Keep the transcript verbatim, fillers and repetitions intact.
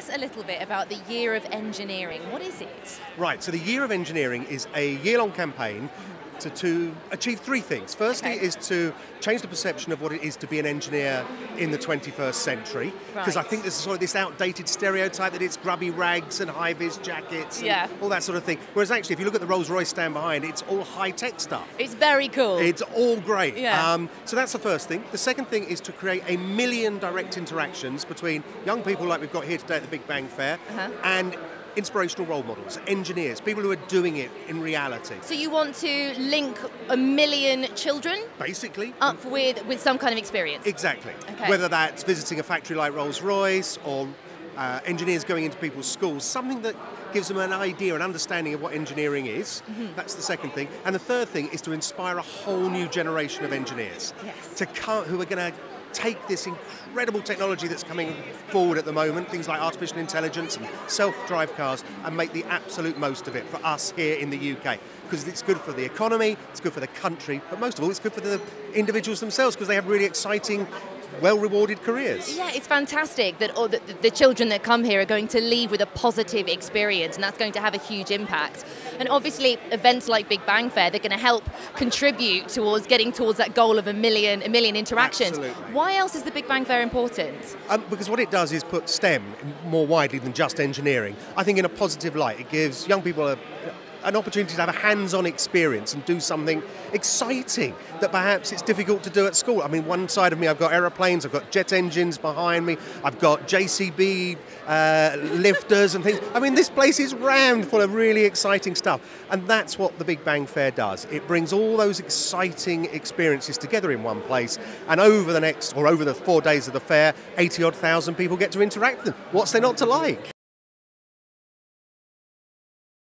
us a little bit about the Year of Engineering. What is it? Right, so the Year of Engineering is a year-long campaign to, to achieve three things. Firstly Okay. is to change the perception of what it is to be an engineer in the twenty-first century. Because I Right. think there's sort of this outdated stereotype that it's grubby rags and high-vis jackets and Yeah. all that sort of thing. Whereas actually, if you look at the Rolls-Royce stand behind, it's all high-tech stuff. It's very cool. It's all great. Yeah. Um, so that's the first thing. The second thing is to create a million direct interactions between young people like we've got here today at the Big Bang Fair Uh-huh. and inspirational role models, engineers, people who are doing it in reality. So you want to link a million children Basically. up with, with some kind of experience? Exactly. Okay. Whether that's visiting a factory like Rolls-Royce or uh, engineers going into people's schools, something that gives them an idea, an understanding of what engineering is. Mm-hmm. That's the second thing. And the third thing is to inspire a whole new generation of engineers Yes. to come, who are going to take this incredible technology that's coming forward at the moment, things like artificial intelligence and self-drive cars, and make the absolute most of it for us here in the U K. Because it's good for the economy, it's good for the country, but most of all, it's good for the individuals themselves because they have really exciting, well-rewarded careers. Yeah, it's fantastic that all the, the children that come here are going to leave with a positive experience, and that's going to have a huge impact. And obviously, events like Big Bang Fair, they're going to help contribute towards getting towards that goal of a million, a million interactions. Absolutely. Why else is the Big Bang Fair important? Um, because what it does is put STEM more widely than just engineering, I think, in a positive light. It gives young people a, an opportunity to have a hands-on experience and do something exciting that perhaps it's difficult to do at school. I mean, one side of me, I've got aeroplanes, I've got jet engines behind me, I've got J C B uh, lifters and things. I mean, this place is rammed full of really exciting stuff. And that's what the Big Bang Fair does. It brings all those exciting experiences together in one place. And over the next, or over the four days of the fair, eighty odd thousand people get to interact with them. What's there not to like?